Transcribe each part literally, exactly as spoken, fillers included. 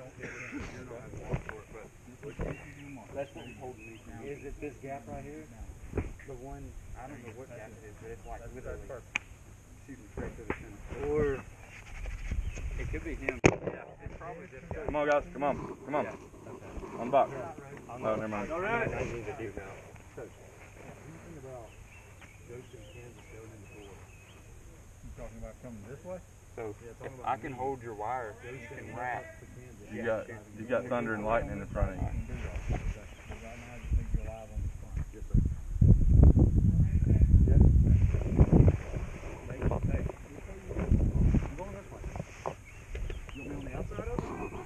That's what holding me down. Is it this gap right here? The one, I don't know what gap it is, but it's like literally shooting straight to the center. Or it could be him. Yeah, it's probably this guy. Come on, guys. Come on. Come on. On the box. Oh, never mind. All right. I need to do now. Anything about Goshen, Kansas going into four? You talking about coming this way? So if I can hold your wire, you can wrap. You got you got thunder and lightning in front of you. Right now, I just think you're live on the front. Yes, sir. I'm going this way. You want me on the outside of it?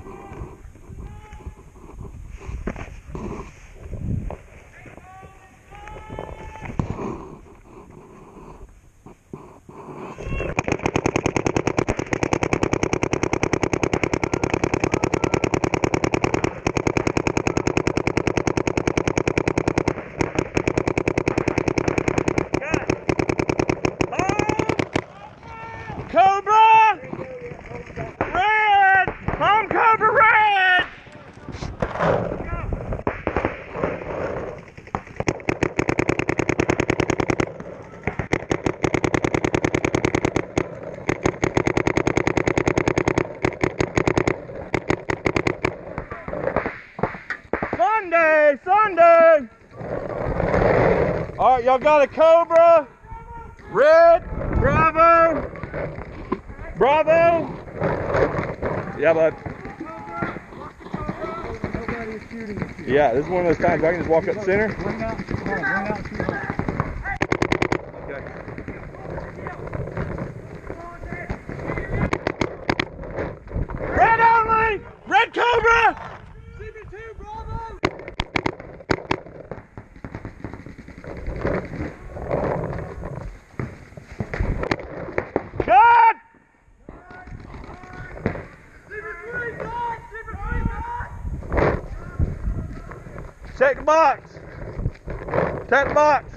Cobra! Red! Home Cobra Red! Sunday! Sunday! Alright, y'all got a Cobra Red! Bravo! Bravo! Yeah, bud. Nobody is shooting at you. Yeah, this is one of those times I can just walk up center. Bring out, come on, bring out and shoot on. Okay. Red only! Red Cobra! C B two, Bravo! Good! Check the box. Check the box.